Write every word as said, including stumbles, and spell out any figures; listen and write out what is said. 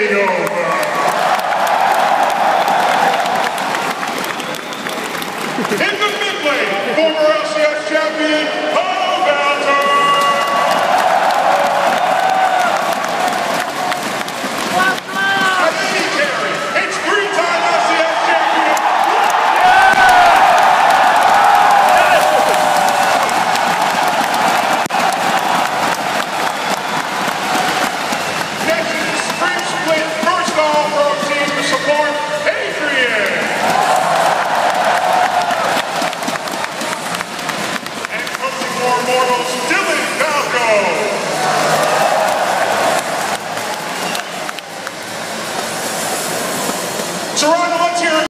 taking over. In the mid-lane, former L C S champion, Paul Valter. Terry, it's three-time L C S champion. Next is the Spring Split first All-Pro team to support Adrian. And coaching more mortals, Dylan Falco. Toronto